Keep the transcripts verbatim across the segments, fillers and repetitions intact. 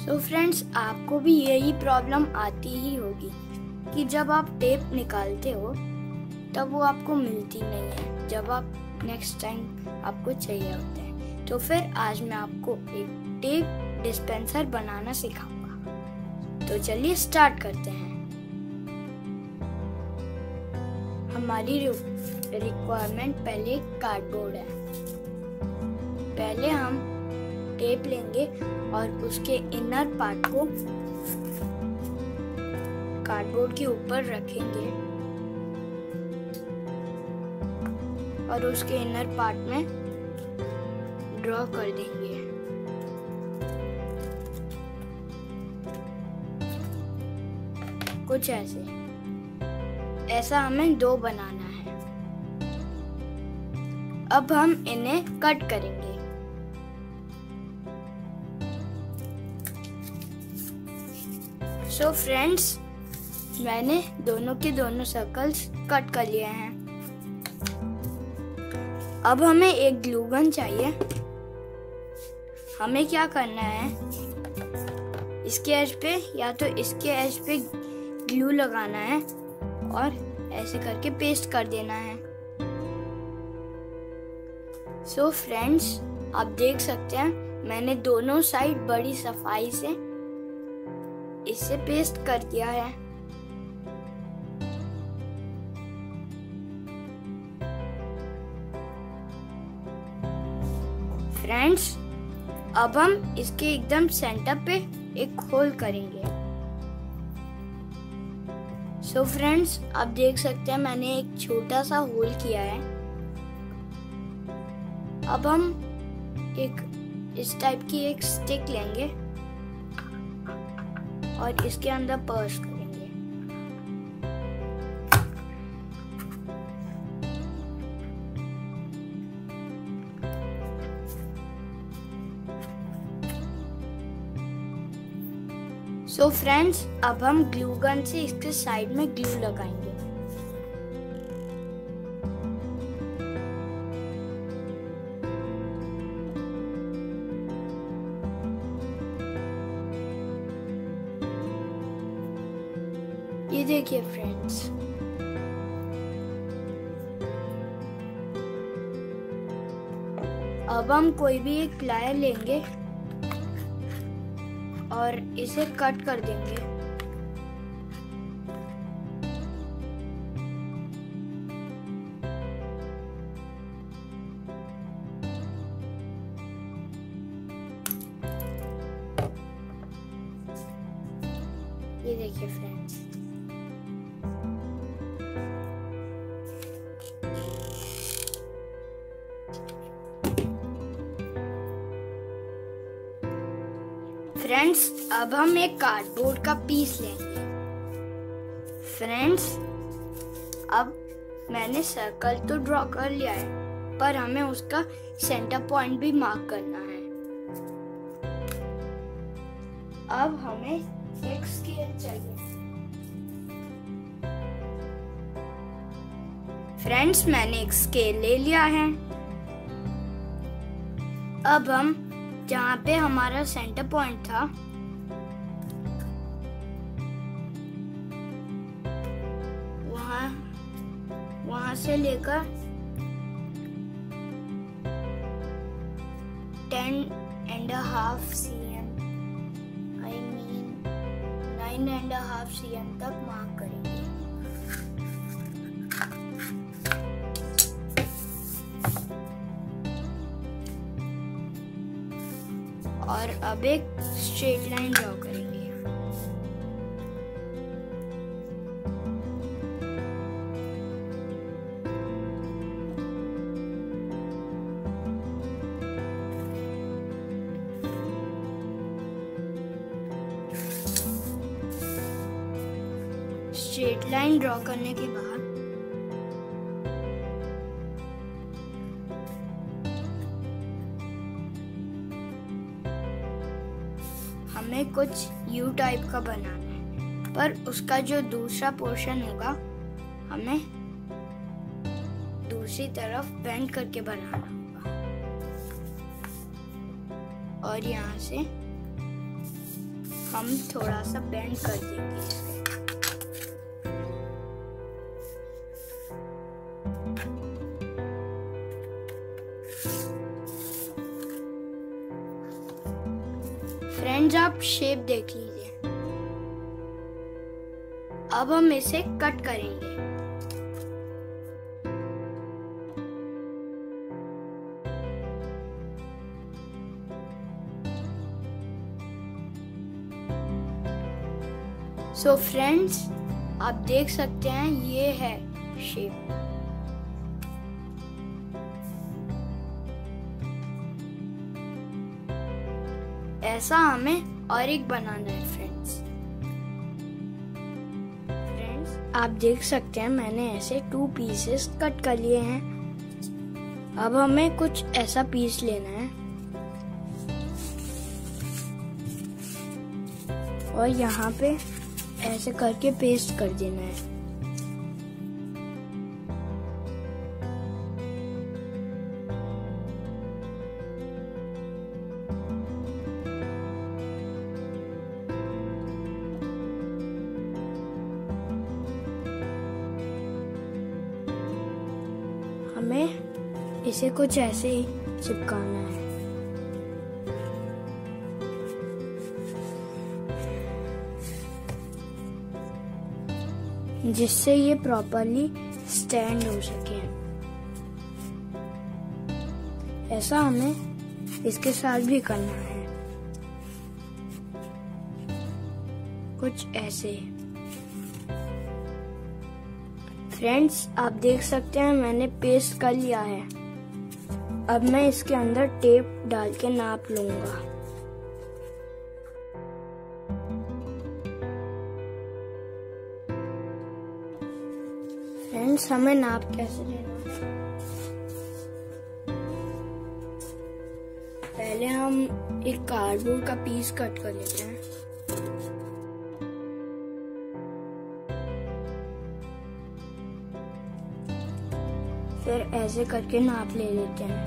So friends, आपको भी यही प्रॉब्लम आती ही होगी कि जब आप टेप निकालते हो तब वो आपको मिलती नहीं है जब आप नेक्स्ट टाइम आपको चाहिए होता है। तो फिर आज मैं आपको एक टेप डिस्पेंसर बनाना सिखाऊंगा। तो चलिए स्टार्ट करते हैं। हमारी रिक्वायरमेंट पहले कार्डबोर्ड है। पहले हम टेप लेंगे और उसके इनर पार्ट को कार्डबोर्ड के ऊपर रखेंगे और उसके इनर पार्ट में ड्रॉ कर देंगे। कुछ ऐसे। ऐसा हमें दो बनाना है। अब हम इन्हें कट करेंगे। सो so फ्रेंड्स, मैंने दोनों के दोनों सर्कल्स कट कर लिए हैं। अब हमें एक ग्लू गन चाहिए। हमें क्या करना है, इसके एज पे या तो इसके एज पे ग्लू लगाना है और ऐसे करके पेस्ट कर देना है। सो so फ्रेंड्स, आप देख सकते हैं मैंने दोनों साइड बड़ी सफाई से इसे पेस्ट कर दिया है। फ्रेंड्स, अब हम इसके एकदम सेंटर पे एक होल करेंगे। सो so फ्रेंड्स, आप देख सकते हैं मैंने एक छोटा सा होल किया है। अब हम एक इस टाइप की एक स्टिक लेंगे और इसके अंदर पर्स करेंगे। सो फ्रेंड्स, अब हम ग्लू गन से इसके साइड में ग्लू लगाएंगे। ये देखिए फ्रेंड्स, अब हम कोई भी एक प्लायर लेंगे और इसे कट कर देंगे। ये देखिए फ्रेंड्स, फ्रेंड्स, अब हम एक कार्डबोर्ड का पीस लेंगे। फ्रेंड्स, अब मैंने सर्कल तो ड्रॉ कर लिया है, पर हमें उसका सेंटर पॉइंट भी मार्क करना है। अब हमें एक स्केल चाहिए। फ्रेंड्स, मैंने एक स्केल ले लिया है। अब हम जहाँ पे हमारा सेंटर पॉइंट था वहाँ वहाँ से लेकर ten and half C M I mean nine and half C M तक मार्क करेंगे। और अब एक स्ट्रेट लाइन ड्रॉ करेंगे। स्ट्रेट लाइन ड्रॉ करने के बाद हमें कुछ यू टाइप का बनाना है, पर उसका जो दूसरा पोर्शन होगा हमें दूसरी तरफ बेंड करके बनाना होगा। और यहाँ से हम थोड़ा सा बेंड कर देंगे इसे। फ्रेंड्स, आप शेप देख लीजिए। अब हम इसे कट करेंगे। सो फ्रेंड्स, आप देख सकते हैं ये है शेप। ऐसा हमें और एक बनाना है फ्रेंड्स। फ्रेंड्स, आप देख सकते हैं मैंने ऐसे टू पीसेस कट कर लिए हैं। अब हमें कुछ ऐसा पीस लेना है और यहाँ पे ऐसे करके पेस्ट कर देना है। हमें इसे कुछ ऐसे ही चिपकाना है। जिससे ये प्रॉपरली स्टैंड हो सके। ऐसा हमें इसके साथ भी करना है, कुछ ऐसे। फ्रेंड्स, आप देख सकते हैं मैंने पेस्ट कर लिया है। अब मैं इसके अंदर टेप डाल के नाप लूंगा। फ्रेंड्स, हमें नाप कैसे लेना है? पहले हम एक कार्डबोर्ड का पीस कट कर लेते हैं। फिर ऐसे करके नाप ले लेते हैं।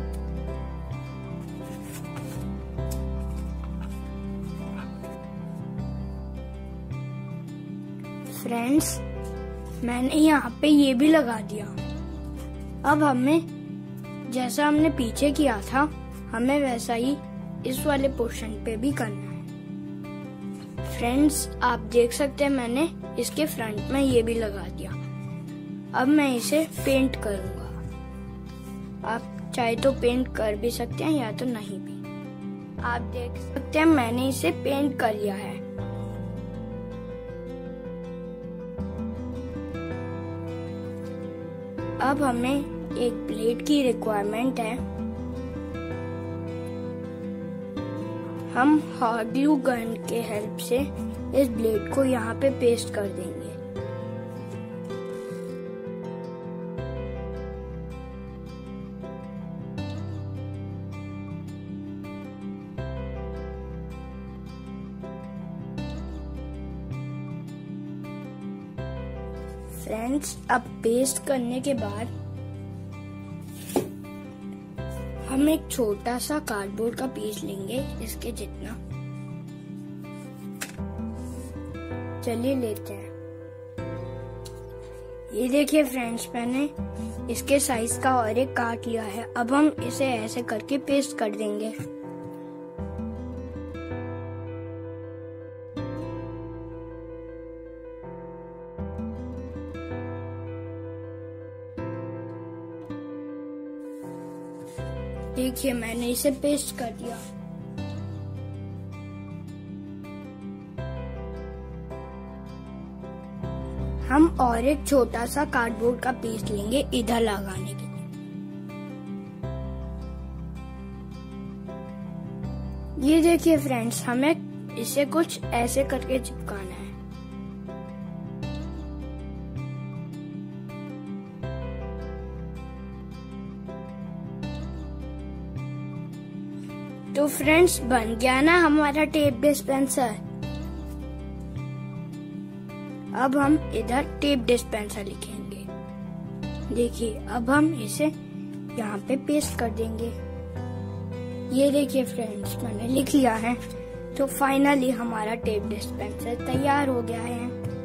फ्रेंड्स, मैंने यहाँ पे ये भी लगा दिया। अब हमें जैसा हमने पीछे किया था, हमें वैसा ही इस वाले पोर्शन पे भी करना है। फ्रेंड्स, आप देख सकते हैं मैंने इसके फ्रंट में ये भी लगा दिया। अब मैं इसे पेंट करूंगा। आप चाहे तो पेंट कर भी सकते हैं या तो नहीं भी। आप देख सकते हैं मैंने इसे पेंट कर लिया है। अब हमें एक ब्लेड की रिक्वायरमेंट है। हम हॉट ग्लू गन के हेल्प से इस ब्लेड को यहाँ पे पेस्ट कर देंगे। फ्रेंड्स, अब पेस्ट करने के बाद हम एक छोटा सा कार्डबोर्ड का पीस लेंगे, इसके जितना। चलिए लेते हैं। ये देखिए फ्रेंड्स, मैंने इसके साइज का और एक काट लिया है। अब हम इसे ऐसे करके पेस्ट कर देंगे। देखिए मैंने इसे पेस्ट कर दिया। हम और एक छोटा सा कार्डबोर्ड का पीस लेंगे इधर लगाने के लिए। ये देखिए फ्रेंड्स, हमें इसे कुछ ऐसे करके चिपकाना है। तो फ्रेंड्स, बन गया ना हमारा टेप डिस्पेंसर। अब हम इधर टेप डिस्पेंसर लिखेंगे। देखिए, अब हम इसे यहाँ पे पेस्ट कर देंगे। ये देखिए फ्रेंड्स, मैंने लिख लिया है। तो फाइनली हमारा टेप डिस्पेंसर तैयार हो गया है।